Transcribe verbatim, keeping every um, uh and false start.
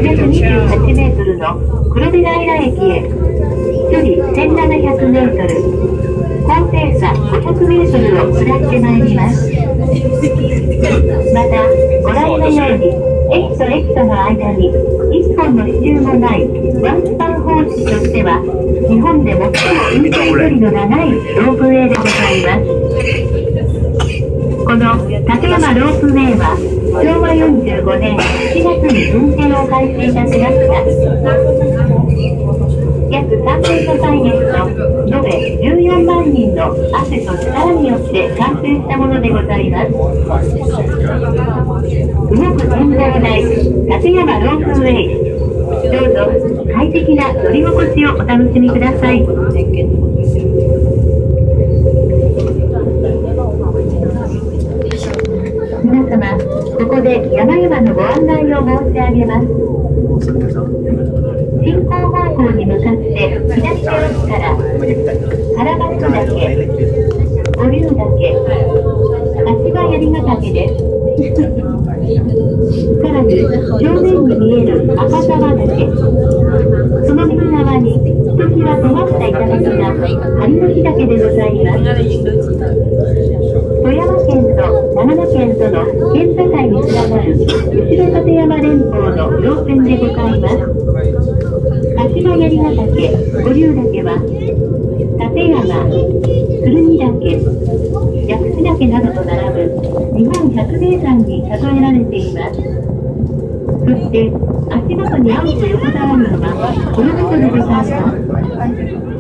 ひゃくにじゅうはちメートルの黒部平駅へ。距離せんななひゃくメートル。高低差ごひゃくメートルを下ってまいります。また、ご覧のように、駅と駅との間にいっぽんの支柱もないワンスパン方式としては、日本で最も運転距離の長いロープウェイでございます。この立山ロープウェイはしょうわよんじゅうごねんしちがつに運転を開始いたしました。約さんねんの歳月と延べじゅうよんまんにんの汗と力によって完成したものでございます。動く展望台立山ロープウェイ、どうぞ快適な乗り心地をお楽しみください。皆様、ここで山々のご案内を申し上げます。進行方向に向かって左手奥から原松岳、五竜岳、柏槍ヶ岳です。さらに正面に見える赤沢岳、その右側にひときわ尖った頂が針の木岳でございます。富山県と長野県との県境につながる後ろ立山連峰の稜線でございます。柏槍ヶ岳、五竜岳は立山、鶴見岳、薬師岳などと並ぶ日本百名山に数えられています。そして足元に青く横たわるのはこの場所でございます。